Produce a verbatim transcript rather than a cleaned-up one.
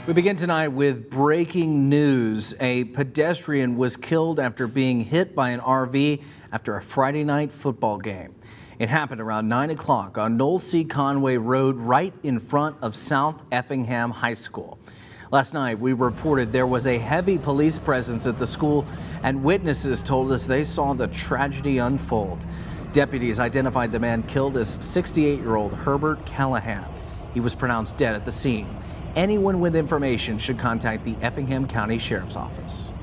We begin tonight with breaking news. A pedestrian was killed after being hit by an R V after a Friday night football game. It happened around nine o'clock on Noel C. Conway Road, right in front of South Effingham High School. Last night, we reported there was a heavy police presence at the school, and witnesses told us they saw the tragedy unfold. Deputies identified the man killed as sixty-eight-year-old Herbert Callahan. He was pronounced dead at the scene. Anyone with information should contact the Effingham County Sheriff's Office.